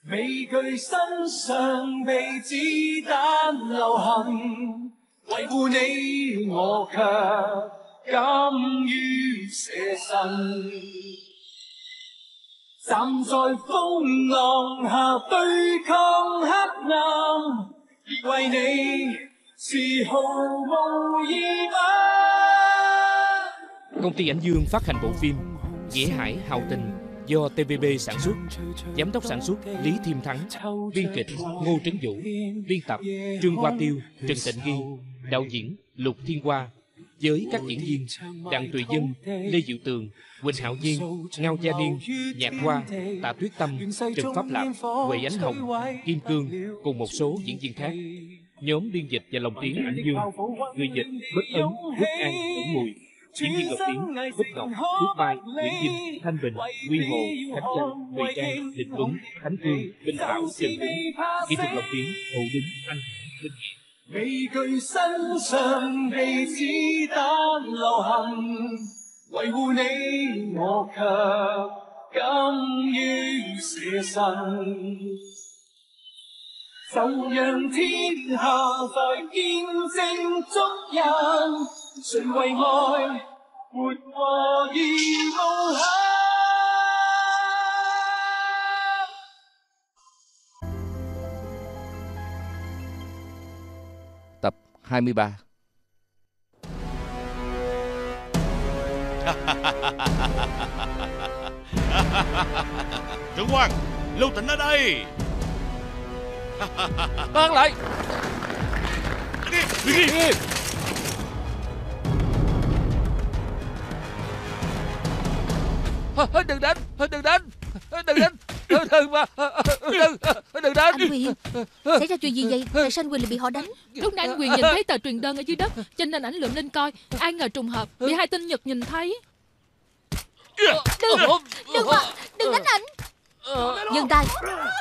畏惧身上被子弹流行，维护你我却甘于舍身。站在风浪下对抗黑暗，亦为你是毫无疑问。 Công ty Ảnh Dương phát hành bộ phim Nghĩa Hải Hào Tình do TVB sản xuất, giám đốc sản xuất Lý Thiêm Thắng, biên kịch Ngô Trấn Vũ, biên tập Trương Hoa Tiêu, Trần Tịnh Ghi, đạo diễn Lục Thiên Hoa, với các diễn viên Đặng Tùy Dân, Lê Diệu Tường, Quỳnh Hạo Nhiên, Ngao Gia Niên, Nhạc Hoa, Tạ Tuyết Tâm, Trần Pháp Lạp, Huệ Ánh Hồng, Kim Cương cùng một số diễn viên khác. Nhóm biên dịch và lồng tiếng Ảnh Dương, người dịch Bích Ấn, Quốc An, Vĩnh Mùi. Diễn viên lồng tiếng Bích Ngọc, Phước Mai, Nguyễn Vinh, Thanh Bình, Nguyên Hồ, Khánh Trân, Huệ Trang, Định Tuấn, Khánh Phương, Minh Thảo, Trần Tuấn. Kỹ thuật lồng tiếng Hồ Đính, Anh, Linh Hiển. 畏惧身上被子弹流行，维护你我却甘于舍身。就让天下再见证足印，谁为爱活过已无限。 Tập 23. Trưởng quan, Lưu Tịnh ở đây. Mang lại. Đi. Đừng đánh, đừng đánh, đừng đánh, đừng đánh. Anh Quyền, xảy ra chuyện gì vậy? Tại sao anh Quyền lại bị họ đánh? Lúc nãy anh Quyền nhìn thấy tờ truyền đơn ở dưới đất, cho nên ảnh lượm lên coi. Ai ngờ trùng hợp bị hai tên Nhật nhìn thấy. Đừng đánh ảnh. Dừng tay.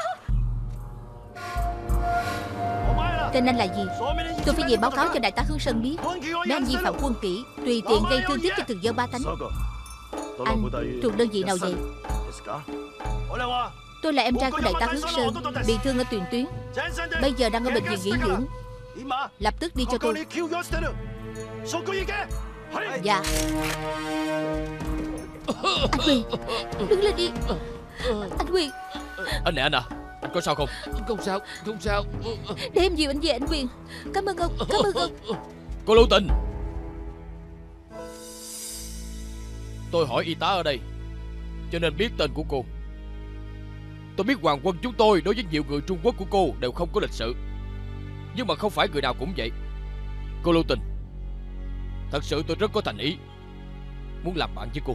Tên anh là gì? Tôi phải về báo cáo cho đại tá Hướng Sơn biết. Mấy anh vi phạm quân kỷ, tùy tiện gây thương tích cho thường dân ba tánh. Anh thuộc đơn vị nào vậy? Tôi là em trai của đại tá Hướng Sơn, bị thương ở Tuyền Tuyến, bây giờ đang ở bệnh viện nghỉ dưỡng. Lập tức đi cho tôi. Dạ. Anh Quyền, đứng lên đi. Anh Quyền. Anh nè, anh có sao không? Không sao. Để em dìu anh về, anh Quyền. Cảm ơn ông. Cô Lưu Tình. Tôi hỏi y tá ở đây, cho nên biết tên của cô. Tôi biết hoàng quân chúng tôi đối với nhiều người Trung Quốc của cô đều không có lịch sự, nhưng mà không phải người nào cũng vậy. Cô Lưu Tình, thật sự tôi rất có thành ý, muốn làm bạn với cô.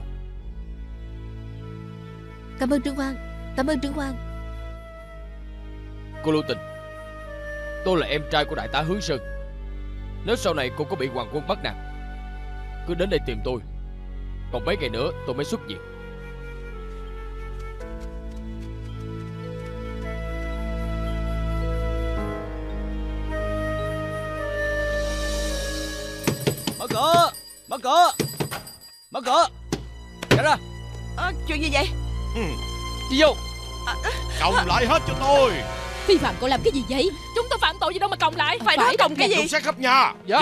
Cảm ơn Trương Quang. Cô Lưu Tình, tôi là em trai của đại tá Hướng Sơn. Nếu sau này cô có bị hoàng quân bắt nạt, cứ đến đây tìm tôi. Còn mấy ngày nữa tôi mới xuất viện. Mở cửa. Chạy ra. Chuyện gì vậy? Đi vô. Còng lại hết cho tôi. Phi Phạm, cậu làm cái gì vậy? Chúng tôi phạm tội gì đâu mà còng lại. Phải nói còng cái gì? Lục xét khắp nhà. Dạ.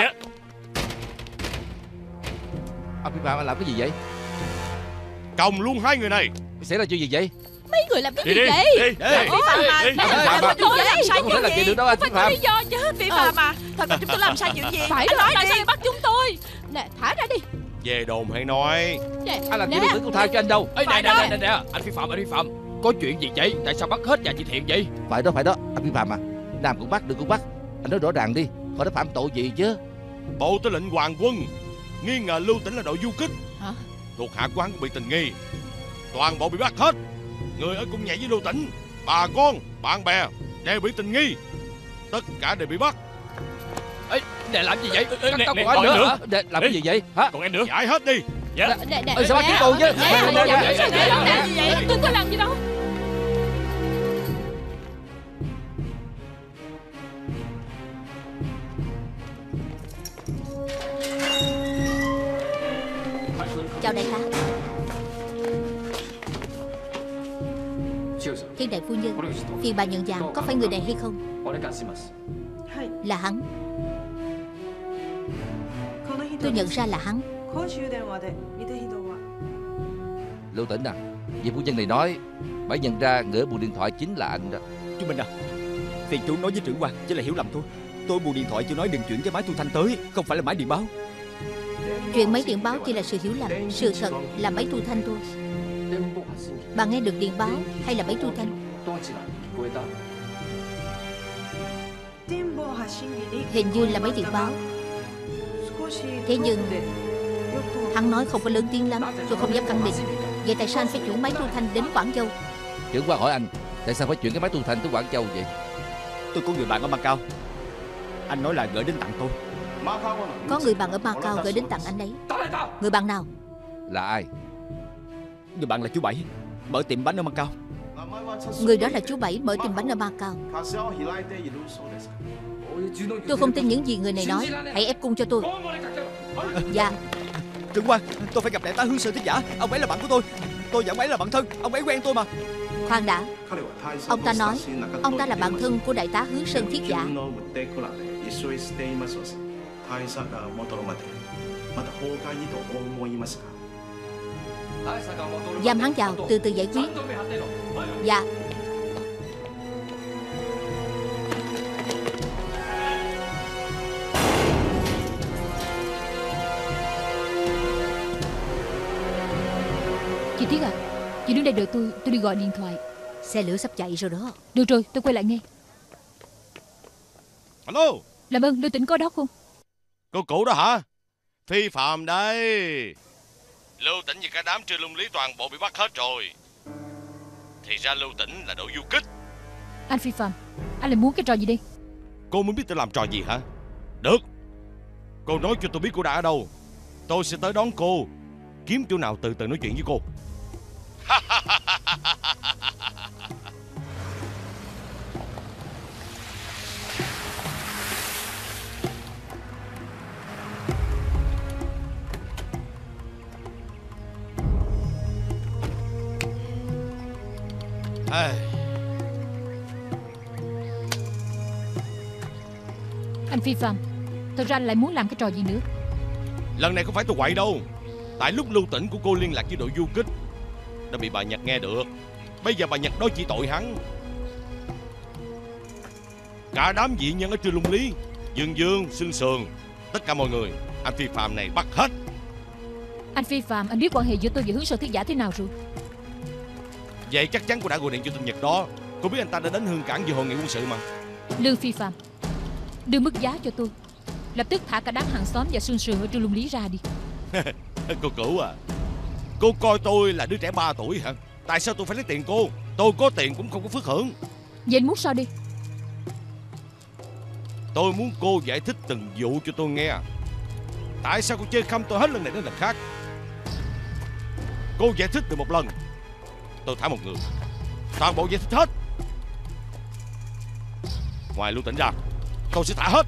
Phi Phạm, anh làm cái gì vậy? Còng luôn hai người này. Xảy ra chuyện gì vậy? Mấy người làm cái gì vậy? Đi. Phi Phạm mà. Chúng tôi làm sai chuyện gì? Được đâu anh Phi Phải có Phạm. lý do chứ. Phi Phạm mà. Thật là chúng tôi làm sai chuyện gì? Phải Anh nói nói tại sao đi. lại bắt chúng tôi? Nè, thả ra đi. Về đồn hay nói. Anh làm chuyện tôi tha cho anh đâu. Nè, anh Phi Phạm. Có chuyện gì vậy? Tại sao bắt hết nhà chị Thiện vậy? Phải đó, anh Phi Phạm mà. Nam cũng bắt, đừng cũng bắt. Anh nói rõ ràng đi, họ đã phạm tội gì chứ? Bộ Tư lệnh Hoàng quân nghi ngờ Lưu Tĩnh là đội du kích. Hả? Thuộc hạ của hắn cũng bị tình nghi. Toàn bộ bị bắt hết. Người ở cùng nhảy với Lưu Tĩnh, bà con, bạn bè đều bị tình nghi. Tất cả đều bị bắt. Ê, nè làm gì vậy? Cắt tóc của anh nữa hả? Nè, làm cái gì vậy? Hả? Còn em nữa. Giải hết đi. Nè, Sao bắt chúng tôi chứ? Tôi có làm gì đâu. Chào đại tá. Thiên đại phu nhân, phiền bà nhận dạng có phải người này hay không? Là hắn. Tôi nhận ra là hắn. Lưu Tĩnh à, vị phu nhân này nói bà nhận ra ngỡ buồng điện thoại chính là anh đó. Chú Minh à, phiền chú nói với trưởng quan, chỉ là hiểu lầm thôi. Tôi buồng điện thoại chưa nói đừng chuyển cái máy thu thanh tới, không phải là máy điện báo. Chuyện máy điện báo chỉ là sự hiểu lầm. Sự thật là máy thu thanh thôi. Bà nghe được điện báo hay là máy thu thanh? Hình như là máy điện báo. Thế nhưng hắn nói không có lớn tiếng lắm, tôi không dám khẳng định. Vậy tại sao anh phải chuyển máy thu thanh đến Quảng Châu? Trưởng quan hỏi anh tại sao phải chuyển cái máy thu thanh tới Quảng Châu vậy? Tôi có người bạn ở Macau, anh nói là gửi đến tặng tôi. Có người bạn ở Macau gửi đến tặng anh ấy. Người bạn nào? Là ai? Người bạn là chú Bảy, mở tiệm bánh ở Macau. Người đó là chú Bảy, mở tiệm bánh ở Macau. Tôi không tin những gì người này nói. Hãy ép cung cho tôi. Dạ. Trưởng quan, tôi phải gặp đại tá Hướng Sơn Thiết Giả. Ông ấy là bạn của tôi và ông ấy là bạn thân. Ông ấy quen tôi mà. Khoan đã. Ông ta nói ông ta là bạn thân của đại tá Hướng Sơn Thiết Giả. Giam hắn vào, từ từ giải quyết. Dạ. Chị Tuyết à, chị đứng đây đợi tôi đi gọi điện thoại. Xe lửa sắp chạy rồi đó. Được rồi, tôi quay lại ngay. Alo. Làm ơn, Lưu Tĩnh có đó không? Cô cụ đó hả? Phi Phạm đây. Lưu Tĩnh và cả đám Trương Lung Lý toàn bộ bị bắt hết rồi. Thì ra Lưu Tĩnh là đội du kích. Anh Phi Phạm, anh lại muốn cái trò gì đây? Cô muốn biết tôi làm trò gì hả? Được. Cô nói cho tôi biết cô đã ở đâu, tôi sẽ tới đón cô. Kiếm chỗ nào từ từ nói chuyện với cô. Anh Phi Phạm, thật ra anh lại muốn làm cái trò gì nữa? Lần này không phải tôi quậy đâu. Tại lúc Lưu Tĩnh của cô liên lạc với đội du kích đã bị bà Nhật nghe được. Bây giờ bà Nhật đó chỉ tội hắn. Cả đám dị nhân ở Trương Lung Lý, Dương Dương, Sương Sườn, tất cả mọi người anh Phi Phạm này bắt hết. Anh Phi Phạm, anh biết quan hệ giữa tôi và Hướng Sơn Thiết Giả thế nào rồi? Vậy chắc chắn cô đã gọi điện cho tên Nhật đó. Cô biết anh ta đã đến Hương Cảng dự hội nghị quân sự mà. Lương Phi Phạm, đưa mức giá cho tôi. Lập tức thả cả đám hàng xóm và Sương Sườn ở Trương Lung Lý ra đi. Cô cửu à, cô coi tôi là đứa trẻ 3 tuổi hả? Tại sao tôi phải lấy tiền cô? Tôi có tiền cũng không có phước hưởng. Vậy anh muốn sao đi? Tôi muốn cô giải thích từng vụ cho tôi nghe. Tại sao cô chơi khăm tôi hết lần này đến lần khác? Cô giải thích được một lần, tôi thả một người. Toàn bộ giải thích hết. Ngoài Lưu Tĩnh ra, tôi sẽ thả hết.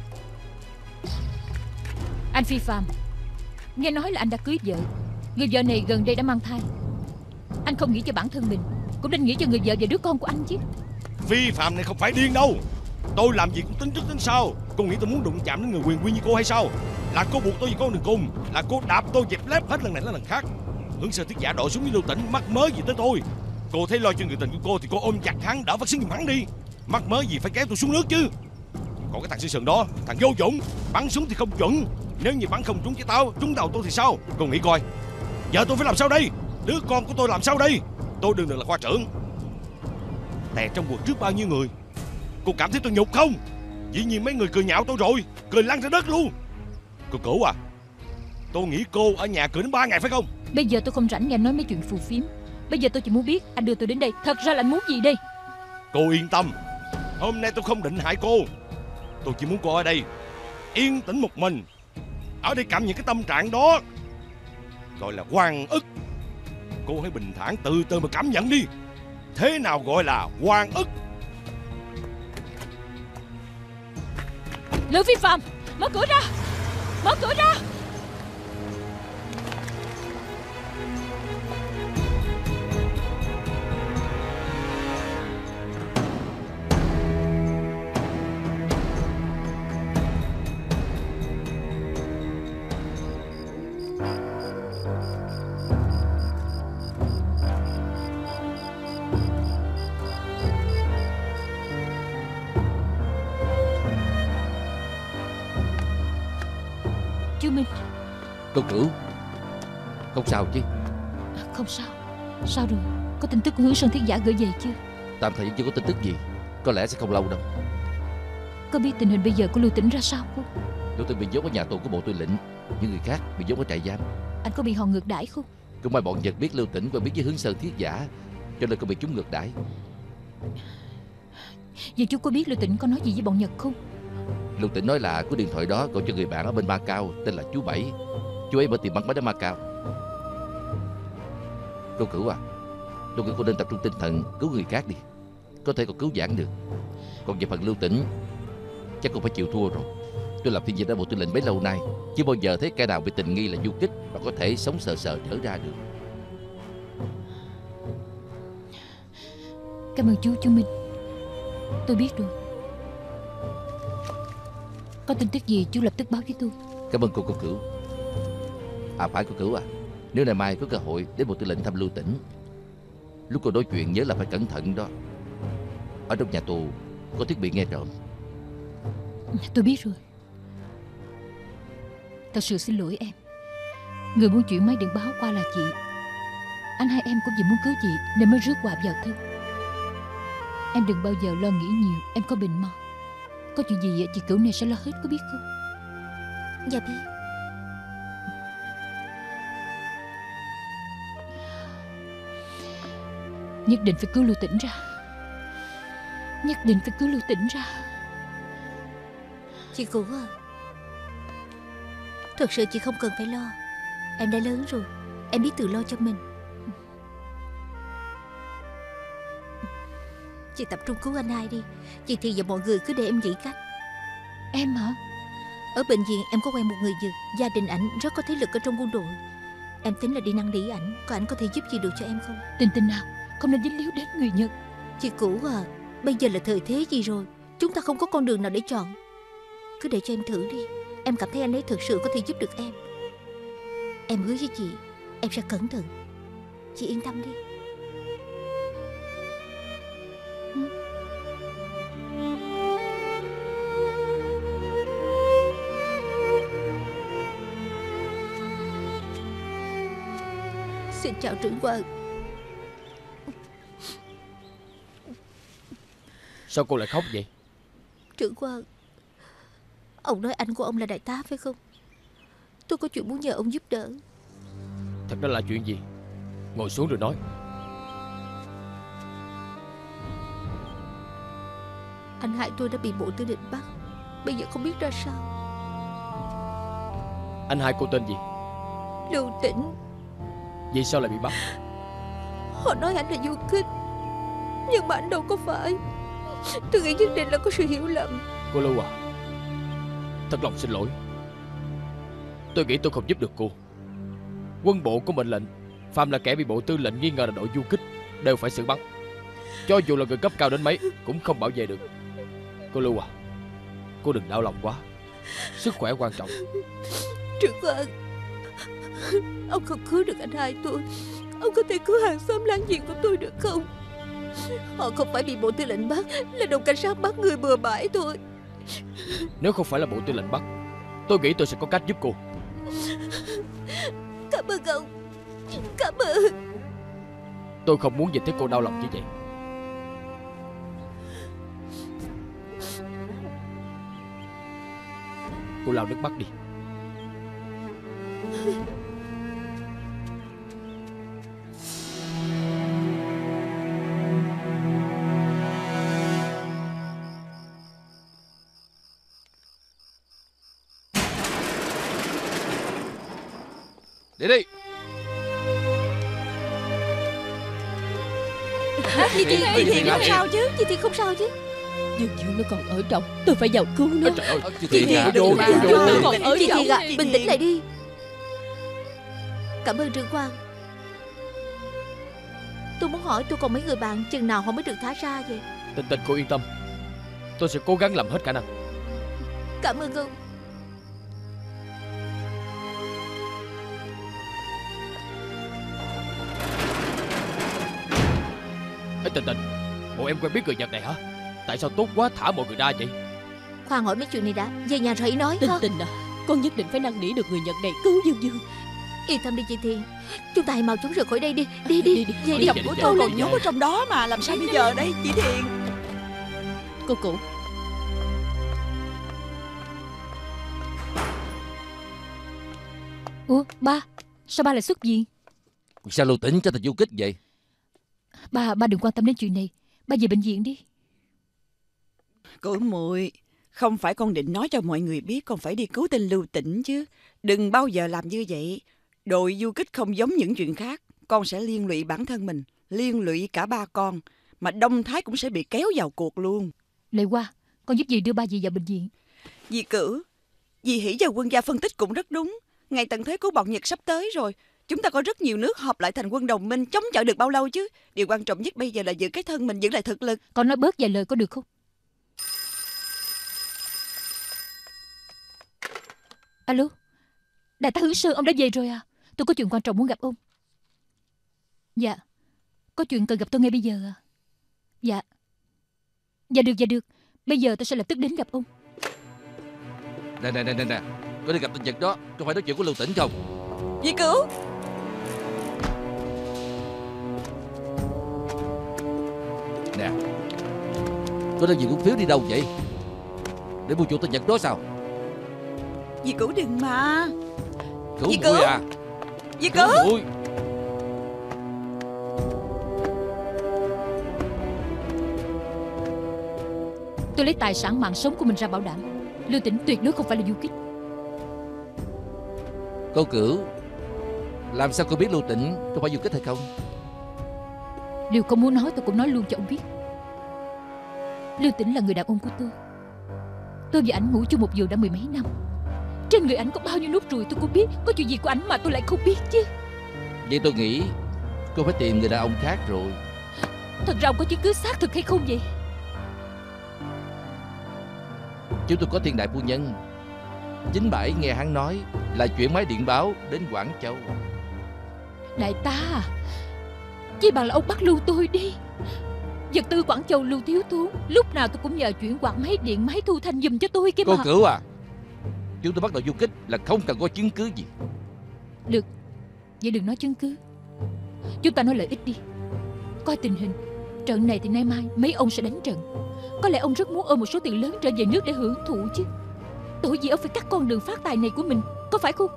Anh Phi Phạm, nghe nói là anh đã cưới vợ. Người vợ này gần đây đã mang thai. Anh không nghĩ cho bản thân mình, cũng nên nghĩ cho người vợ và đứa con của anh chứ. Phi Phạm này không phải điên đâu. Tôi làm gì cũng tính trước tính sau. Cô nghĩ tôi muốn đụng chạm đến người quyền quy như cô hay sao? Là cô buộc tôi về con đường cùng, là cô đạp tôi dẹp lép hết lần này đến lần khác. Hướng Sơn Thiết Giả đội xuống với Lưu Tĩnh, mắc mớ gì tới tôi? Cô thấy lo cho người tình của cô thì cô ôm chặt hắn, đỡ phát sinh giùm hắn đi. Mắc mớ gì phải kéo tôi xuống nước chứ? Còn cái thằng Sương Sườn đó, thằng vô dụng, bắn súng thì không chuẩn. Nếu như bắn không trúng trái táo, trúng đầu tôi thì sao? Cô nghĩ coi, giờ tôi phải làm sao đây? Đứa con của tôi làm sao đây? Tôi đừng là khoa trưởng, tè trong quần trước bao nhiêu người. Cô cảm thấy tôi nhục không? Dĩ nhiên mấy người cười nhạo tôi rồi, cười lăn ra đất luôn. Cô Cửu à, tôi nghĩ cô ở nhà cười đến 3 ngày phải không? Bây giờ tôi không rảnh nghe nói mấy chuyện phù phiếm. Bây giờ tôi chỉ muốn biết anh đưa tôi đến đây, thật ra là anh muốn gì đây? Cô yên tâm, hôm nay tôi không định hại cô. Tôi chỉ muốn cô ở đây yên tĩnh một mình, ở đây cảm nhận cái tâm trạng đó, gọi là oan ức. Cô hãy bình thản từ từ mà cảm nhận đi. Thế nào gọi là oan ức? Lữ Phi Phạm, mở cửa ra, mở cửa ra. Cô Cửu, không sao chứ? Không sao. Sao rồi? Có tin tức của Hướng Sơn Thiết Giả gửi về chưa? Tạm thời chưa có tin tức gì. Có lẽ sẽ không lâu đâu. Có biết tình hình bây giờ của Lưu Tĩnh ra sao không? Lưu Tĩnh bị nhốt ở nhà tù của bộ tư lệnh, những người khác bị nhốt ở trại giam. Anh có bị họ ngược đãi không? Cũng may bọn Nhật biết Lưu Tĩnh quen biết với Hướng Sơn Thiết Giả, cho nên không bị chúng ngược đãi. Vậy chú có biết Lưu Tĩnh có nói gì với bọn Nhật không? Lưu Tĩnh nói là có điện thoại đó gọi cho người bạn ở bên Macau tên là chú Bảy. Chú ấy mở tiệm bắn máy ở Macau. Cô Cửu à, tôi nghĩ cô nên tập trung tinh thần cứu người khác đi. Có thể còn cứu vãn được. Còn về phần Lưu Tĩnh, chắc cũng phải chịu thua rồi. Tôi làm phiên dịch ở bộ tư lệnh bấy lâu nay, chưa bao giờ thấy kẻ nào bị tình nghi là du kích mà có thể sống sờ sờ trở ra được. Cảm ơn chú Minh. Tôi biết rồi. Có tin tức gì chú lập tức báo với tôi. Cảm ơn cô Cửu. À phải cô Cửu à, nếu ngày mai có cơ hội đến bộ tư lệnh thăm Lưu Tĩnh, lúc cô nói chuyện nhớ là phải cẩn thận đó. Ở trong nhà tù có thiết bị nghe trộm. Tôi biết rồi. Thật sự xin lỗi em. Người muốn chuyển máy điện báo qua là chị. Anh hai em cũng vì muốn cứu chị nên mới rước quà vào thân. Em đừng bao giờ lo nghĩ nhiều. Em có bệnh mà. Có chuyện gì chị Cửu này sẽ lo hết, có biết không? Dạ biết. Nhất định phải cứu Lưu Tĩnh ra. Nhất định phải cứu Lưu Tĩnh ra. Chị Cửu à, thật sự chị không cần phải lo. Em đã lớn rồi, em biết tự lo cho mình. Chị tập trung cứu anh hai đi. Chị thì và mọi người cứ để em nghĩ cách. Em hả? Ở bệnh viện em có quen một người Việt, gia đình ảnh rất có thế lực ở trong quân đội. Em tính là đi năn nỉ ảnh, có ảnh có thể giúp gì được cho em không? Tình nào không nên dính líu đến người Nhật. Chị Cửu à, bây giờ là thời thế gì rồi, chúng ta không có con đường nào để chọn. Cứ để cho em thử đi. Em cảm thấy anh ấy thực sự có thể giúp được em. Em hứa với chị, em sẽ cẩn thận. Chị yên tâm đi. Xin chào trưởng quan. Sao cô lại khóc vậy? Trưởng quan, ông nói anh của ông là đại tá phải không? Tôi có chuyện muốn nhờ ông giúp đỡ. Thật ra là chuyện gì? Ngồi xuống rồi nói. Anh hai tôi đã bị bộ tư lệnh bắt, bây giờ không biết ra sao. Anh hai cô tên gì? Lưu Tĩnh. Vì sao lại bị bắt? Họ nói anh là du kích, nhưng mà anh đâu có phải. Tôi nghĩ nhất định là có sự hiểu lầm. Cô Lưu à, thật lòng xin lỗi. Tôi nghĩ tôi không giúp được cô. Quân bộ có mệnh lệnh, phàm là kẻ bị bộ tư lệnh nghi ngờ là đội du kích đều phải xử bắn. Cho dù là người cấp cao đến mấy cũng không bảo vệ được. Cô Lưu à, cô đừng đau lòng quá. Sức khỏe quan trọng. Trưởng quan, ông không cứu được anh hai tôi, ông có thể cứu hàng xóm láng giềng của tôi được không? Họ không phải bị bộ tư lệnh bắt, là đồn cảnh sát bắt người bừa bãi thôi. Nếu không phải là bộ tư lệnh bắt, tôi nghĩ tôi sẽ có cách giúp cô. Cảm ơn ông. Cảm ơn. Tôi không muốn nhìn thấy cô đau lòng như vậy. Cô lau nước mắt đi. Đi đi. Chị Thiện không sao chứ? Chị Thiện không sao chứ? Dương Dương nó còn ở trong, tôi phải vào cứu nó. Trời ơi, Chị Thiện vô. Chị Thiện à, bình tĩnh lại đi. Cảm ơn trưởng quan. Tôi muốn hỏi tôi còn mấy người bạn, chừng nào họ mới được thả ra vậy? Tình cô yên tâm, tôi sẽ cố gắng làm hết khả năng. Cảm ơn ông. Ê Tình, bộ em quen biết người Nhật này hả? Tại sao tốt quá thả mọi người ra vậy? Khoan hỏi mấy chuyện này đã, về nhà rồi hãy nói. Tình à, Con nhất định phải năn nỉ được người Nhật này cứu Dương Dương. Yên tâm đi chị Thiện, chúng ta hãy mau chóng rời khỏi đây đi. Đi. Chồng của tôi còn nhốt ở trong đó mà, làm sao bây giờ đây chị Thiện? Cô cụ. Ủa ba, sao ba lại xuất viện? Sao Lưu Tĩnh cho thành du kích vậy? Ba đừng quan tâm đến chuyện này. Ba về bệnh viện đi. Cô muội, không phải con định nói cho mọi người biết con phải đi cứu tên Lưu Tĩnh chứ. Đừng bao giờ làm như vậy. Đội du kích không giống những chuyện khác. Con sẽ liên lụy bản thân mình, liên lụy cả ba con. Mà Đông Thái cũng sẽ bị kéo vào cuộc luôn. Lệ Hoa, con giúp dì đưa ba dì vào bệnh viện. Dì Cử, dì Hỷ và quân gia phân tích cũng rất đúng. Ngày tận thế của bọn Nhật sắp tới rồi. Chúng ta có rất nhiều nước họp lại thành quân đồng minh, chống chọi được bao lâu chứ. Điều quan trọng nhất bây giờ là giữ cái thân mình, giữ lại thực lực. Con nói bớt vài lời có được không? Alo, Đại tá Hướng Sơn, ông đã về rồi à? Tôi có chuyện quan trọng muốn gặp ông. Dạ, có chuyện cần gặp tôi ngay bây giờ à? Dạ. Dạ được. Bây giờ tôi sẽ lập tức đến gặp ông. Nè, có đi gặp tên Nhật đó, có phải nói chuyện của Lưu Tĩnh không? Dì Cửu. Nè, có đang gì cũng phiếu đi đâu vậy? Để mua chuộc tên Nhật đó sao? Dì Cửu đừng mà. Cứu Dì muội Cửu. à? Dì Cửu. Muội. Tôi lấy tài sản mạng sống của mình ra bảo đảm. Lưu Tĩnh tuyệt đối không phải là du kích. Cô Cửu, làm sao cô biết Lưu Tĩnh có phải du kích hay không? Điều con muốn nói tôi cũng nói luôn cho ông biết. Lưu Tĩnh là người đàn ông của tôi. Tôi và ảnh ngủ chung một giường đã 10 mấy năm. Trên người ảnh có bao nhiêu nốt ruồi tôi cũng biết. Có chuyện gì của ảnh mà tôi lại không biết chứ. Vậy tôi nghĩ cô phải tìm người đàn ông khác rồi. Thật ra ông có chứng cứ xác thực hay không vậy? Chúng tôi có Thiên Đại phu nhân. Chính bãi nghe hắn nói là chuyển máy điện báo đến Quảng Châu. Đại tá à, chỉ bằng là ông bắt lưu tôi đi. Vật tư Quảng Châu lưu thiếu thốn, lúc nào tôi cũng nhờ chuyển quạt máy điện, máy thu thanh giùm cho tôi cái mà. Cô Cửu à, chúng tôi bắt đầu du kích là không cần có chứng cứ gì. Được, vậy đừng nói chứng cứ. Chúng ta nói lợi ích đi. Coi tình hình, trận này thì nay mai mấy ông sẽ đánh trận. Có lẽ ông rất muốn ôm một số tiền lớn trở về nước để hưởng thụ chứ. Tội gì ông phải cắt con đường phát tài này của mình, có phải không?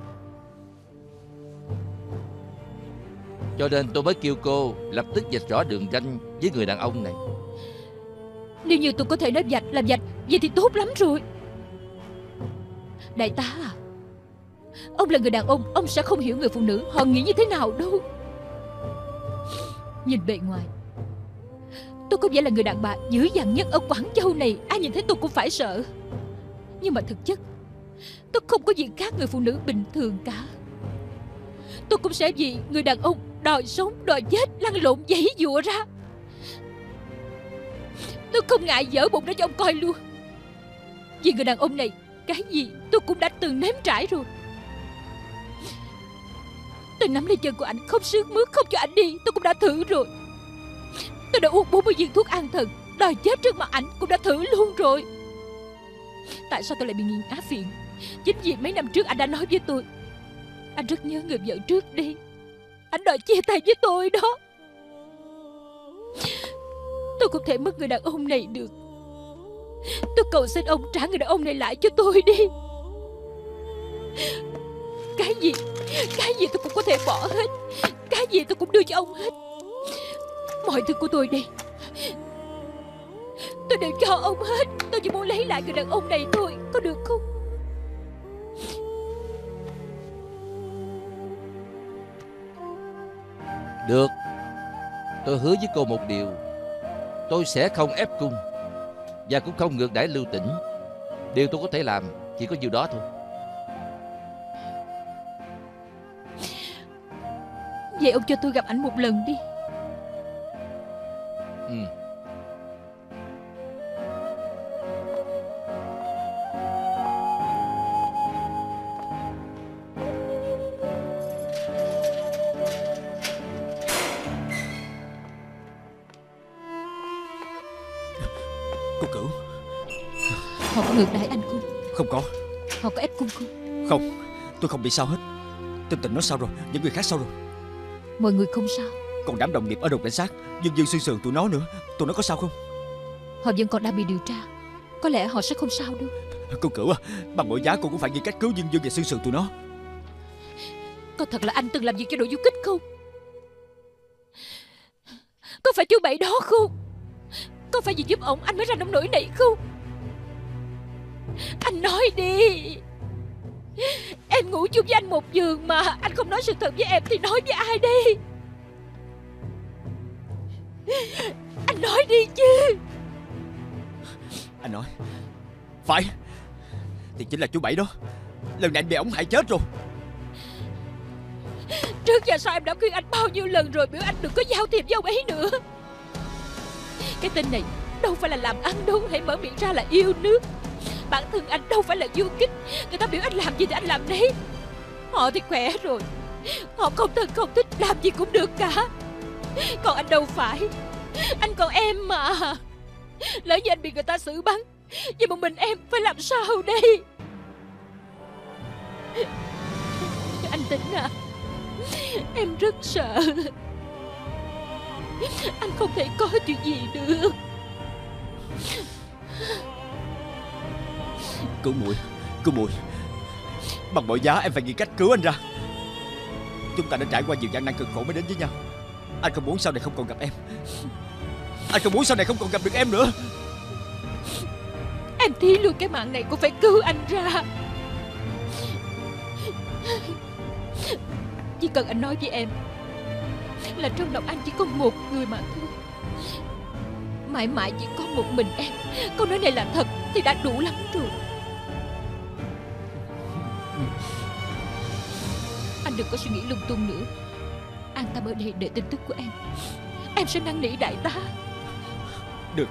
Cho nên tôi mới kêu cô lập tức vạch rõ đường ranh với người đàn ông này. Nếu như tôi có thể nói vạch làm vạch, vậy thì tốt lắm rồi. Đại tá à, ông là người đàn ông sẽ không hiểu người phụ nữ họ nghĩ như thế nào đâu. Nhìn bề ngoài, tôi có vẻ là người đàn bà dữ dằn nhất ở Quảng Châu này. Ai nhìn thấy tôi cũng phải sợ. Nhưng mà thực chất tôi không có gì khác người phụ nữ bình thường cả. Tôi cũng sẽ vì người đàn ông đòi sống đòi chết, lăn lộn giãy giụa ra. Tôi không ngại dở bụng ra cho ông coi luôn. Vì người đàn ông này, cái gì tôi cũng đã từng nếm trải rồi. Tôi nắm lấy chân của anh, không sướt mướt, không cho anh đi, tôi cũng đã thử rồi. Tôi đã uống 40 viên thuốc an thần, đòi chết trước mặt ảnh cũng đã thử luôn rồi. Tại sao tôi lại bị nghiện á phiện? Chính vì mấy năm trước anh đã nói với tôi anh rất nhớ người vợ trước đi. Anh đòi chia tay với tôi đó. Tôi không thể mất người đàn ông này được. Tôi cầu xin ông trả người đàn ông này lại cho tôi đi. Cái gì tôi cũng có thể bỏ hết. Cái gì tôi cũng đưa cho ông hết. Mọi thứ của tôi đây tôi đều cho ông hết. Tôi chỉ muốn lấy lại người đàn ông này thôi, có được không? Được, tôi hứa với cô một điều. Tôi sẽ không ép cung và cũng không ngược đãi Lưu Tĩnh. Điều tôi có thể làm chỉ có nhiêu đó thôi. Vậy ông cho tôi gặp ảnh một lần đi. Cô Cửu. Họ có ngược đãi anh không? Không có. Họ có ép cung không? Không, tôi không bị sao hết. Tình Tình nó sao rồi? Những người khác sao rồi? Mọi người không sao. Còn đám đồng nghiệp ở đồn cảnh sát, Dương Dương Sương Sườn tụi nó nữa, tụi nó có sao không? Họ vẫn còn đang bị điều tra. Có lẽ họ sẽ không sao đâu. Cô Cửu à, bằng mọi giá cô cũng phải nghĩ cách cứu Dương Dương và Sương Sườn tụi nó. Có thật là anh từng làm việc cho đội du kích không? Có phải chú Bảy đó không? Có phải vì giúp ổng anh mới ra nông nỗi này không? Anh nói đi. Em ngủ chung với anh một giường mà anh không nói sự thật với em thì nói với ai đi? Anh nói đi chứ. Anh nói phải, thì chính là chú Bảy đó. Lần này anh bị ổng hại chết rồi. Trước giờ sao em đã khuyên anh bao nhiêu lần rồi, biểu anh đừng có giao thiệp với ông ấy nữa. Cái tên này đâu phải là làm ăn đâu, hãy mở miệng ra là yêu nước. Bản thân anh đâu phải là du kích. Người ta biểu anh làm gì thì anh làm đấy. Họ thì khỏe rồi, họ không thân không thích, làm gì cũng được cả. Còn anh đâu phải. Anh còn em mà. Lỡ như anh bị người ta xử bắn, vậy một mình em phải làm sao đây? Anh Tĩnh à, em rất sợ. Anh không thể có chuyện gì được. Cứu muội, bằng mọi giá em phải nghĩ cách cứu anh ra. Chúng ta đã trải qua nhiều gian nan cực khổ mới đến với nhau. Anh không muốn sau này không còn gặp em. Anh không muốn sau này không còn gặp được em nữa. Em thí luôn cái mạng này cũng phải cứu anh ra. Chỉ cần anh nói với em là trong lòng anh chỉ có một người mà thôi, mãi mãi chỉ có một mình em. Câu nói này là thật thì đã đủ lắm rồi. Anh đừng có suy nghĩ lung tung nữa. An tâm ở đây đợi tin tức của em. Em sẽ năn nỉ đại tá. Được.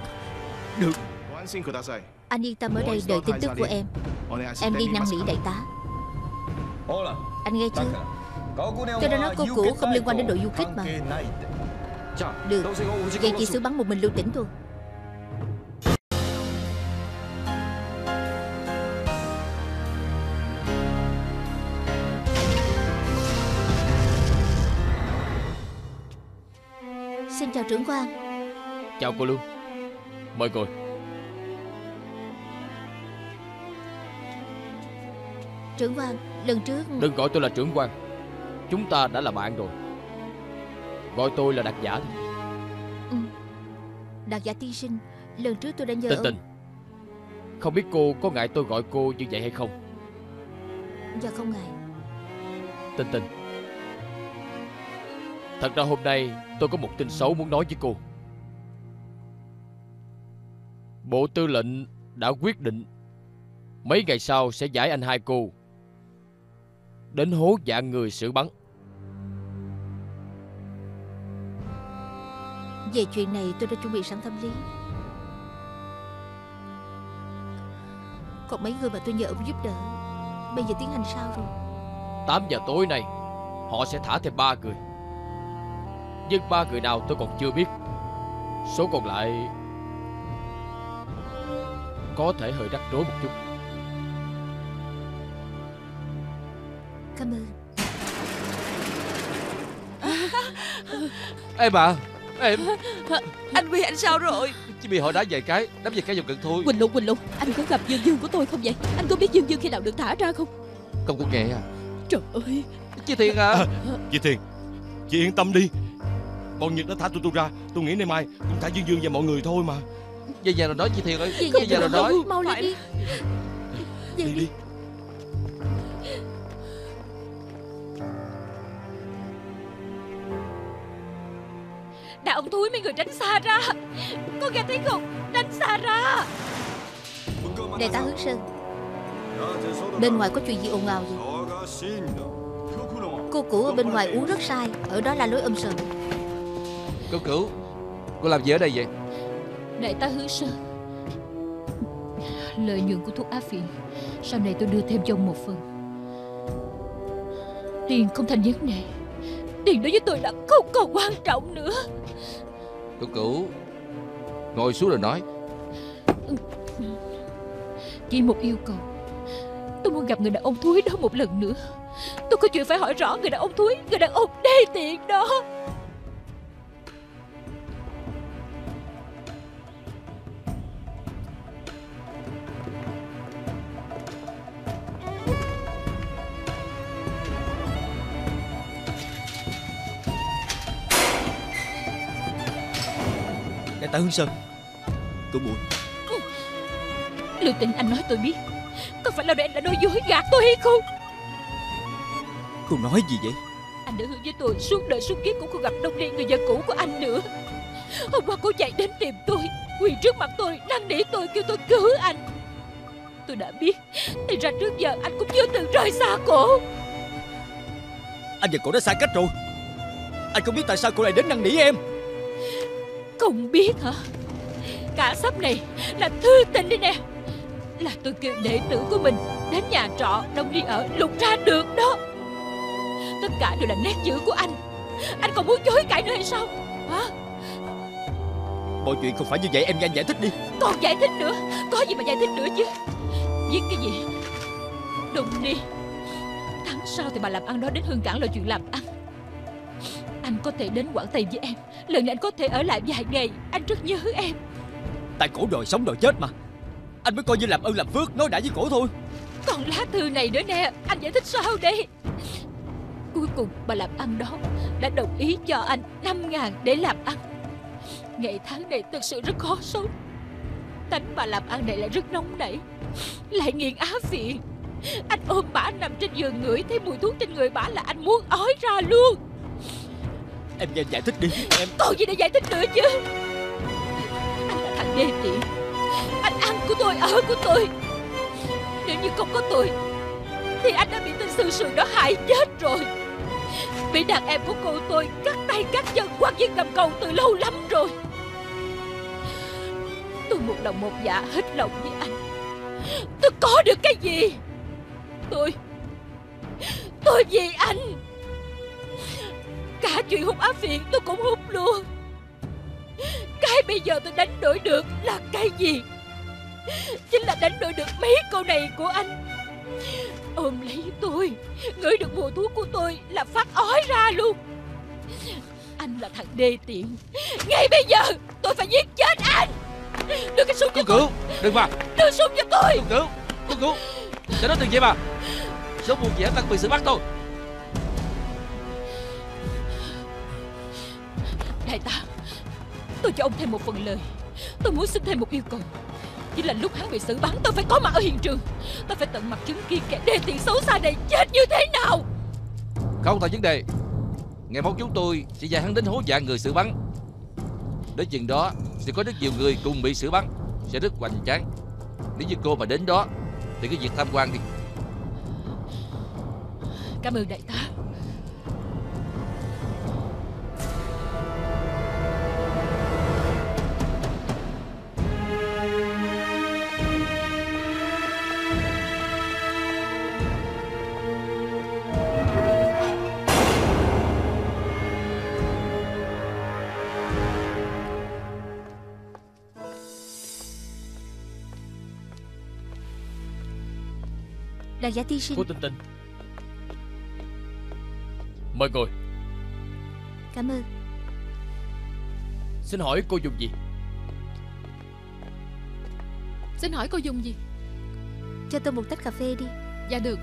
Anh yên tâm ở đây đợi tin tức của em. Em đi năn nỉ đại tá. Anh nghe chưa? Tôi đã nói cô Cửu không liên quan đến đội du kích mà. Được, vậy chỉ xử bắn một mình Lưu Tĩnh thôi. Xin chào trưởng quan. Chào cô Lương. Mời ngồi. Trưởng quan, lần trước... Đừng gọi tôi là trưởng quan. Chúng ta đã là bạn rồi. Gọi tôi là Đạt Giả đi. Đạt Giả tiên sinh, lần trước tôi đã nhờ Tình Tình, không biết cô có ngại tôi gọi cô như vậy hay không? Dạ không ngại. Tình Tình, thật ra hôm nay tôi có một tin xấu muốn nói với cô. Bộ Tư lệnh đã quyết định mấy ngày sau sẽ giải anh hai cô đến hố dạng người xử bắn. Về chuyện này tôi đã chuẩn bị sẵn tâm lý. Còn mấy người mà tôi nhờ ông giúp đỡ, bây giờ tiến hành sao rồi? 8 giờ tối nay họ sẽ thả thêm 3 người. Nhưng 3 người nào tôi còn chưa biết. Số còn lại có thể hơi rắc rối một chút. Cảm ơn. Em à, em. Anh Huy, anh sao rồi? Chỉ bị họ đá vài cái, đấm vài cái vào ngực thôi. Quỳnh Lục, anh có gặp Dương Dương của tôi không vậy? Anh có biết Dương Dương khi nào được thả ra không? Không có nghe à? Trời ơi. Chị Thiền à? Chị Thiền, chị yên tâm đi. Bọn Nhật đã thả tụi tôi ra. Tôi nghĩ nay mai cũng thả Dương Dương và mọi người thôi mà. Về nhà rồi nói chị Thiền ơi. Về nhà rồi nói. Mau lên đi. Đi đi. Đã ông Thúi, mấy người tránh xa ra. Có nghe thấy không? Tránh xa ra. Đại tá Hướng Sơn, bên ngoài có chuyện gì ồn ào vậy? Cô Cửu ở bên ngoài uống rất sai, ở đó là lối sờm. Cô Cửu, cô làm gì ở đây vậy? Đại tá Hướng Sơn, lợi nhuận của thuốc á phiện sau này tôi đưa thêm cho ông một phần. Tiền không thành vấn đề. Tiền đối với tôi đã không còn quan trọng nữa. Cô Cửu, ngồi xuống rồi nói. Chỉ một yêu cầu. Tôi muốn gặp người đàn ông thúi đó một lần nữa. Tôi có chuyện phải hỏi rõ người đàn ông thúi, người đàn ông đê tiện đó. Đại tá Hướng Sơn, cô muội. Lưu Tịnh, anh nói tôi biết, có phải là anh đã nói dối gạt tôi hay không? Cô nói gì vậy? Anh đã hứa với tôi suốt đời suốt kiếp cũng không gặp Đông Ly, người vợ cũ của anh nữa. Hôm qua cô chạy đến tìm tôi, quỳ trước mặt tôi, năn nỉ tôi, kêu tôi cứu anh. Tôi đã biết, thì ra trước giờ anh cũng chưa từng rời xa cổ. Anh và cổ đã xa cách rồi. Anh không biết tại sao cô lại đến năn nỉ em. Không biết hả? Cả sắp này là thư tình đây nè. Là tôi kêu đệ tử của mình đến nhà trọ Đông Ly ở, lục ra được đó. Tất cả đều là nét chữ của anh. Anh còn muốn chối cãi nữa hay sao hả? Mọi chuyện không phải như vậy, em nhanh giải thích đi. Còn giải thích nữa? Có gì mà giải thích nữa chứ? Viết cái gì? Đông Ly, tháng sau thì bà làm ăn đó đến Hương Cảng là chuyện làm ăn. Anh có thể đến Quảng Tây với em. Lần này anh có thể ở lại vài ngày. Anh rất nhớ em. Tại cổ đòi sống đòi chết mà, anh mới coi như làm ơn làm phước, nói đã với cổ thôi. Còn lá thư này nữa nè, anh giải thích sao đây? Cuối cùng bà làm ăn đó đã đồng ý cho anh 5.000 để làm ăn. Ngày tháng này thật sự rất khó sống. Tánh bà làm ăn này lại rất nóng nảy, lại nghiện á phiện. Anh ôm bả nằm trên giường, ngửi thấy mùi thuốc trên người bả là anh muốn ói ra luôn. Em nhanh giải thích đi em. Còn gì để giải thích nữa chứ? Anh là thằng đê tiện, anh ăn của tôi, ở của tôi. Nếu như không có tôi thì anh đã bị tên sư sườn đó hại chết rồi. Bị đàn em của cô tôi cắt tay cắt chân, quăng viên cầm cầu từ lâu lắm rồi. Tôi một lòng một dạ hết lòng với anh. Tôi có được cái gì? Tôi vì anh. Cả chuyện hút á phiện tôi cũng hút luôn. Cái bây giờ tôi đánh đổi được là cái gì? Chính là đánh đổi được mấy câu này của anh. Ôm lấy tôi, ngửi được mùi thuốc của tôi là phát ói ra luôn. Anh là thằng đê tiện. Ngay bây giờ tôi phải giết chết anh. Đưa cái súng cho tôi. Đừng mà. Đưa súng cho tôi. Cương cứu. Cho nó đừng vậy mà. Số buộc gì đang bị xử bắt thôi. Đại tá, tôi cho ông thêm một phần lời. Tôi muốn xin thêm một yêu cầu. Chỉ là lúc hắn bị xử bắn, tôi phải có mặt ở hiện trường. Tôi phải tận mặt chứng kiến kẻ đê tiện xấu xa này chết như thế nào. Không thành vấn đề. Ngày mốt chúng tôi sẽ dạy hắn đến hố dạ người xử bắn. Đến chừng đó sẽ có rất nhiều người cùng bị xử bắn, sẽ rất hoành tráng. Nếu như cô mà đến đó thì cứ việc tham quan đi. Cảm ơn đại tá. Đại giả tiên sinh. Cô Tinh Tinh, mời ngồi. Cảm ơn. Xin hỏi cô dùng gì? Xin hỏi cô dùng gì? Cho tôi một tách cà phê đi. Dạ được.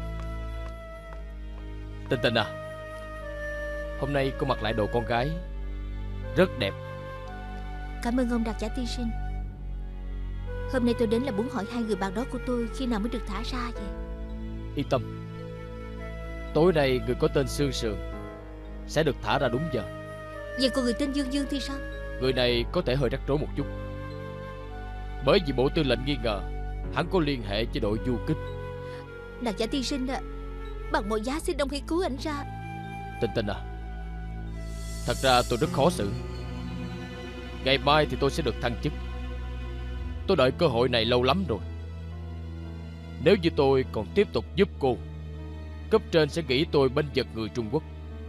Tinh Tinh à, hôm nay cô mặc lại đồ con gái rất đẹp. Cảm ơn ông Đạt giả tiên sinh. Hôm nay tôi đến là muốn hỏi hai người bạn đó của tôi khi nào mới được thả ra vậy? Yên tâm, tối nay người có tên Sương Sườn sẽ được thả ra đúng giờ. Vậy còn người tên Dương Dương thì sao? Người này có thể hơi rắc rối một chút, bởi vì bộ tư lệnh nghi ngờ hắn có liên hệ với đội du kích. Đạt giả tiên sinh ạ, bằng mọi giá xin ông hãy cứu anh ra. Tinh Tinh à, thật ra tôi rất khó xử. Ngày mai thì tôi sẽ được thăng chức. Tôi đợi cơ hội này lâu lắm rồi. Nếu như tôi còn tiếp tục giúp cô, cấp trên sẽ nghĩ tôi bênh vực người Trung Quốc.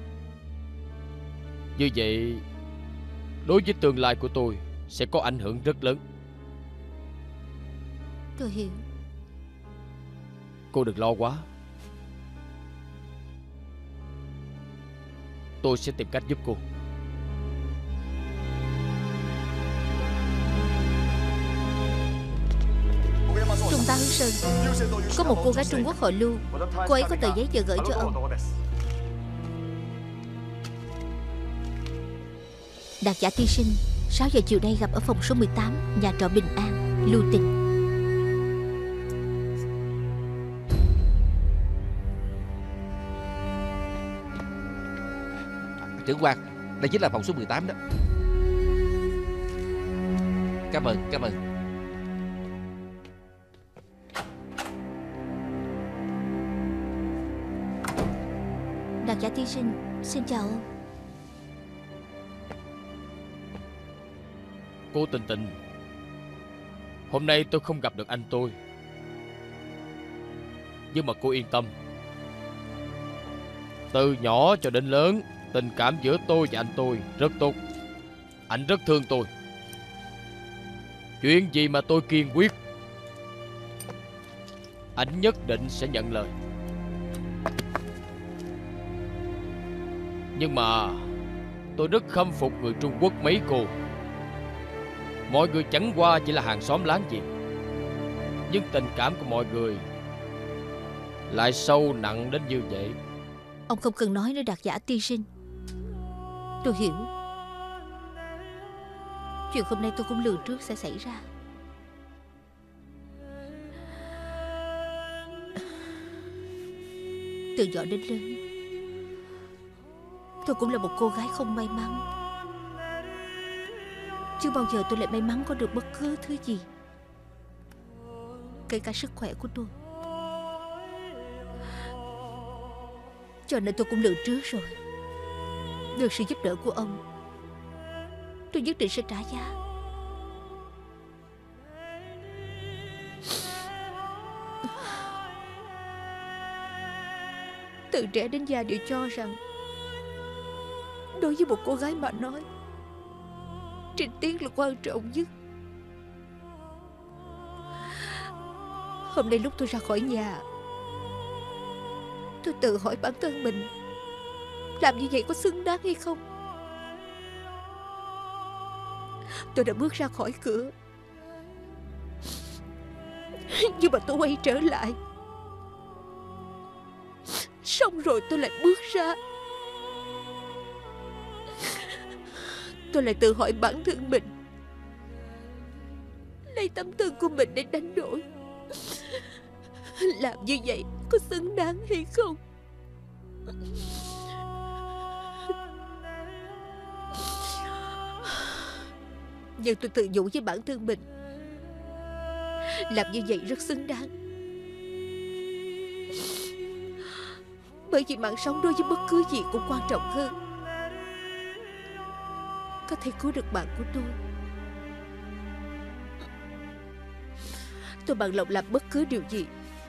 Như vậy, đối với tương lai của tôi sẽ có ảnh hưởng rất lớn. Tôi hiểu. Cô đừng lo quá. Tôi sẽ tìm cách giúp cô. Trung tá Hướng Sơn, có một cô gái Trung Quốc họ Lưu. Cô ấy có tờ giấy vừa gửi cho ông. Đạt Giả tiên sinh, 6 giờ chiều nay gặp ở phòng số 18, nhà trọ Bình An, Lưu Tình. Trưởng quan, đây chính là phòng số 18 đó. Cảm ơn, cảm ơn. Đạt Giả tiên sinh, xin chào ông. Cô Tình Tình, hôm nay tôi không gặp được anh tôi, nhưng mà cô yên tâm. Từ nhỏ cho đến lớn, tình cảm giữa tôi và anh tôi rất tốt. Anh rất thương tôi. Chuyện gì mà tôi kiên quyết, anh nhất định sẽ nhận lời. Nhưng mà tôi rất khâm phục người Trung Quốc mấy cô. Mọi người chẳng qua chỉ là hàng xóm láng giềng, nhưng tình cảm của mọi người lại sâu nặng đến như vậy. Ông không cần nói nữa Đạt Giả tiên sinh. Tôi hiểu. Chuyện hôm nay tôi cũng lường trước sẽ xảy ra. Từ nhỏ đến lớn, tôi cũng là một cô gái không may mắn. Chưa bao giờ tôi lại may mắn có được bất cứ thứ gì, kể cả sức khỏe của tôi. Cho nên tôi cũng lường trước rồi. Được sự giúp đỡ của ông, tôi nhất định sẽ trả giá. Từ trẻ đến già đều cho rằng đối với một cô gái mà nói, trinh tiết là quan trọng nhất. Hôm nay lúc tôi ra khỏi nhà, tôi tự hỏi bản thân mình, làm như vậy có xứng đáng hay không? Tôi đã bước ra khỏi cửa, nhưng mà tôi quay trở lại. Xong rồi tôi lại bước ra. Tôi lại tự hỏi bản thân mình, lấy tấm thân của mình để đánh đổi, làm như vậy có xứng đáng hay không? Nhưng tôi tự nhủ với bản thân mình, làm như vậy rất xứng đáng. Bởi vì mạng sống đối với bất cứ gì cũng quan trọng hơn. Có thể cứu được mạng của tôi bằng lòng làm bất cứ điều gì.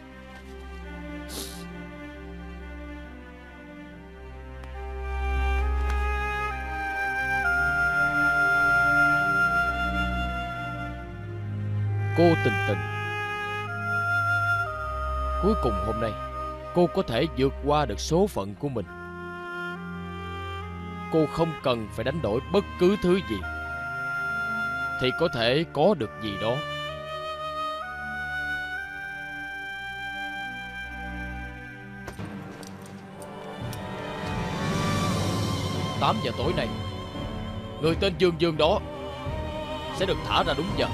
Cô Tình Tình, cuối cùng hôm nay cô có thể vượt qua được số phận của mình. Cô không cần phải đánh đổi bất cứ thứ gì thì có thể có được gì đó. Tám giờ tối nay, người tên Dương Dương đó sẽ được thả ra đúng giờ.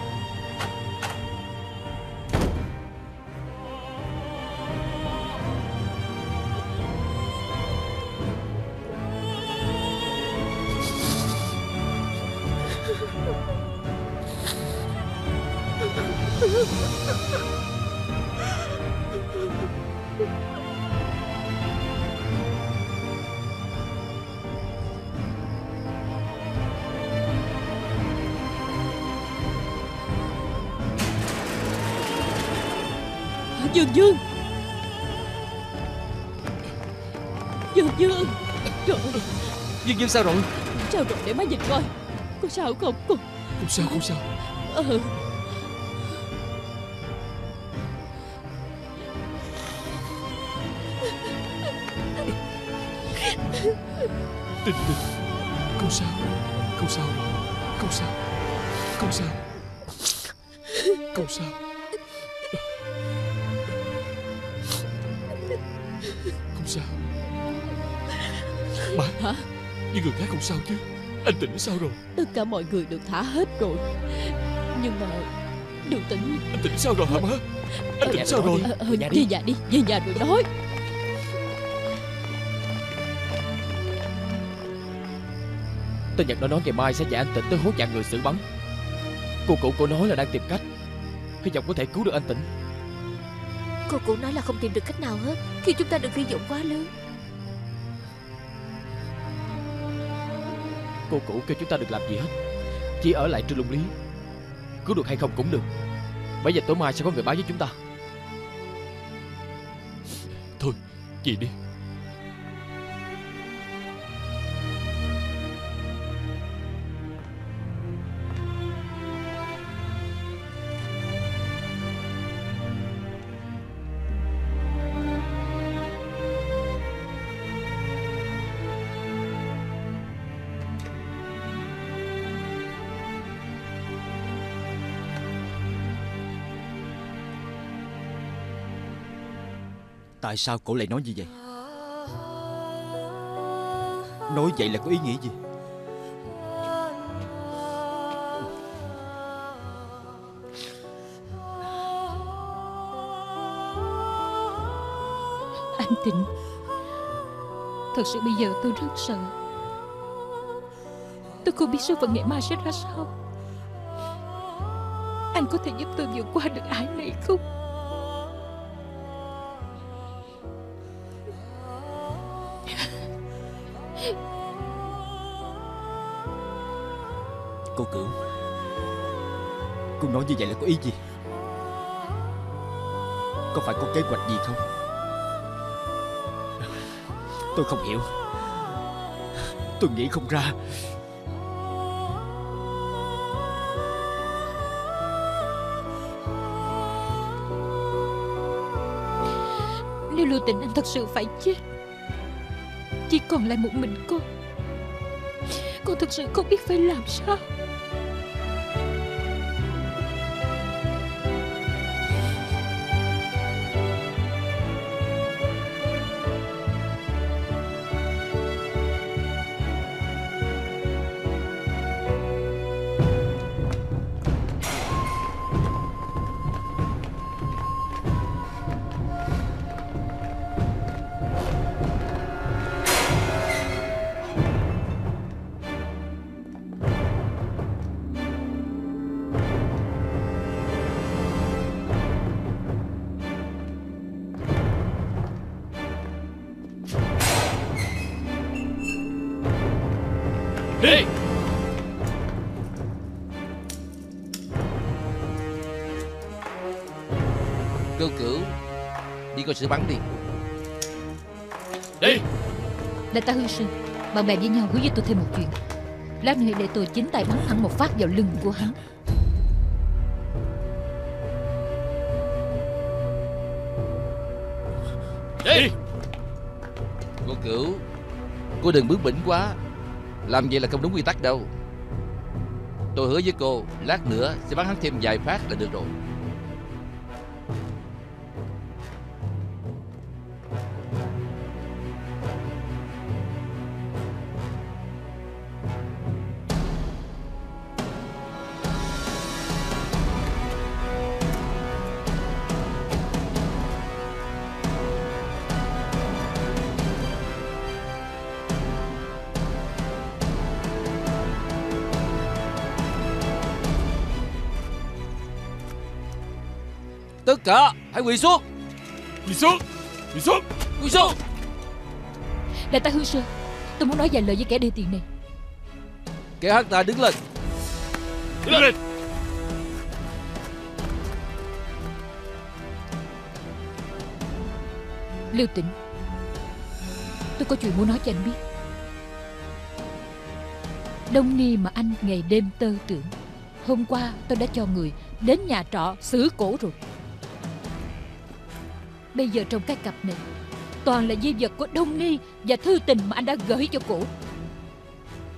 Dương Dương, Dương Dương. Trời ơi, Dương Dương sao rồi? sao rồi, để má nhìn coi. Có sao không? Con Không sao, không sao. Tình Tình, không sao, không sao, không sao, không sao, không sao. Không sao. Bà, hả? những người khác không sao chứ? Anh Tĩnh sao rồi? Tất cả mọi người được thả hết rồi, nhưng mà Đường Tĩnh... Anh Tĩnh sao rồi hả má? Anh Tĩnh sao rồi? Về nhà đi, về nhà rồi nói. Tên Nhật đã nói ngày mai sẽ dạy anh Tĩnh tới hốt dạng người xử bắn. Cô cụ cô nói là đang tìm cách, hy vọng có thể cứu được anh Tĩnh. Cô cụ nói là không tìm được cách nào hết khi chúng ta được hy vọng quá lớn. Cô cụ kêu chúng ta đừng làm gì hết, chỉ ở lại Trư Lung Lý. Cứu được hay không cũng được. 7 giờ tối mai sẽ có người báo với chúng ta. Thôi, chị đi. Tại sao cổ lại nói như vậy? Nói vậy là có ý nghĩa gì? Anh Tĩnh, thật sự bây giờ tôi rất sợ. Tôi không biết số phận ngày mai sẽ ra sao. Anh có thể giúp tôi vượt qua được ải này không? Cô Cửu, cô nói như vậy là có ý gì? Có phải có kế hoạch gì không? Tôi không hiểu. Tôi nghĩ không ra. Nếu Lưu Tĩnh Anh thật sự phải chết, chỉ còn lại một mình con thật sự không biết phải làm sao. Đi! Cửu Cửu, đi coi xử bắn đi. Đi! Đại tá Hương Sinh, bạn bè với nhau hứa với tôi thêm một chuyện. Lát nữa để tôi chính tay bắn thẳng một phát vào lưng của hắn. Đi! Cô Cửu, cô đừng bướng bỉnh quá. Làm vậy là không đúng quy tắc đâu. Tôi hứa với cô, lát nữa sẽ bắn hắn thêm vài phát là được rồi. Tất cả hãy quỳ xuống. Quỳ xuống! Quỳ xuống! Quỳ xuống! Đại tá Hương Sơn, tôi muốn nói vài lời với kẻ đê tiện này. Kẻ hắn ta đứng lên. Đứng lên! Lưu Tĩnh, tôi có chuyện muốn nói cho anh biết. Đông Ni mà anh ngày đêm tơ tưởng, hôm qua tôi đã cho người đến nhà trọ xử cổ rồi. Bây giờ trong cái cặp này toàn là di vật của Đông Ni và thư tình mà anh đã gửi cho cổ.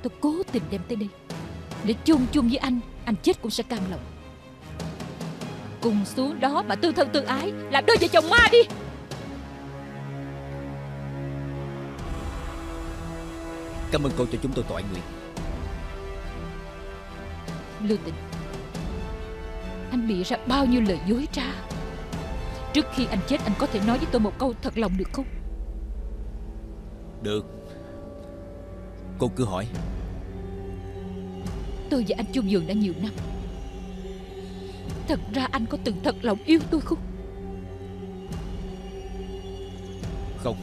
Tôi cố tình đem tới đây để chung với anh chết cũng sẽ cam lòng. Cùng xuống đó mà tương thân tương ái, làm đôi vợ chồng ma đi. Cảm ơn cô cho chúng tôi toại nguyện. Lưu Tịnh, anh bịa ra bao nhiêu lời dối trá. Trước khi anh chết, anh có thể nói với tôi một câu thật lòng được không? Được. Cô cứ hỏi. Tôi và anh chung giường đã nhiều năm. Thật ra anh có từng thật lòng yêu tôi không? Không.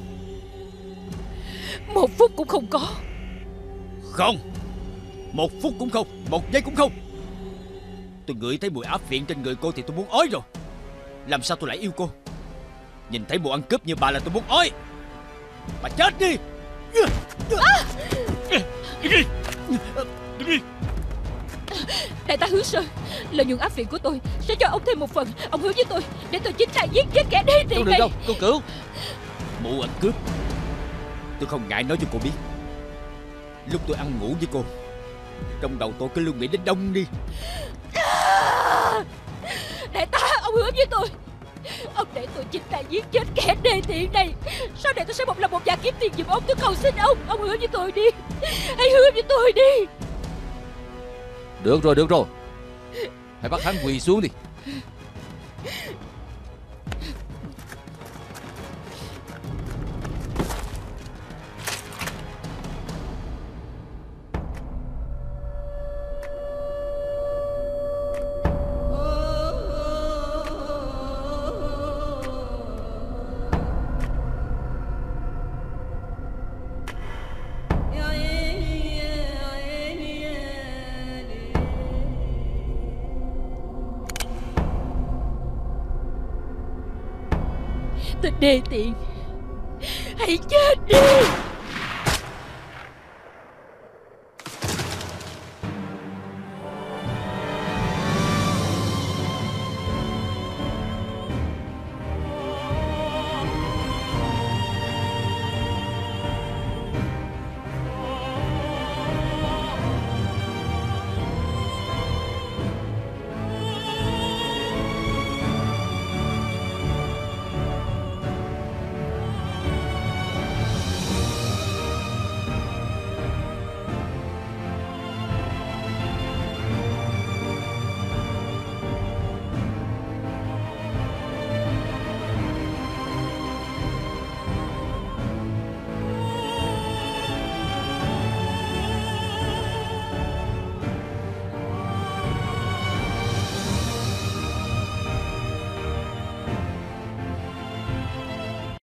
Một phút cũng không có. Không. Một phút cũng không. Một giây cũng không. Tôi ngửi thấy mùi áp phiện trên người cô thì tôi muốn ói rồi. Làm sao tôi lại yêu cô? Nhìn thấy một ăn cướp như bà là tôi muốn ói. Bà chết đi. Đừng đi. Đại tá Hướng Sơn, lợi nhuận áp phiện của tôi sẽ cho ông thêm một phần. Ông hứa với tôi để tôi chính tay giết chết kẻ đê tiện này. Đâu, cô Cửu. Mụ ăn cướp. Tôi không ngại nói cho cô biết. Lúc tôi ăn ngủ với cô, trong đầu tôi cứ luôn nghĩ đến Đông đi. Đại tá, ông hứa với tôi, ông để tôi chính tay giết chết kẻ đê tiện này. Sau này tôi sẽ một lòng một dạ kiếm tiền giùm ông. Tôi cầu xin ông hứa với tôi đi. Hãy hứa với tôi đi. Được rồi. Hãy bắt hắn quỳ xuống đi. Tên đê tiện, hãy chết đi.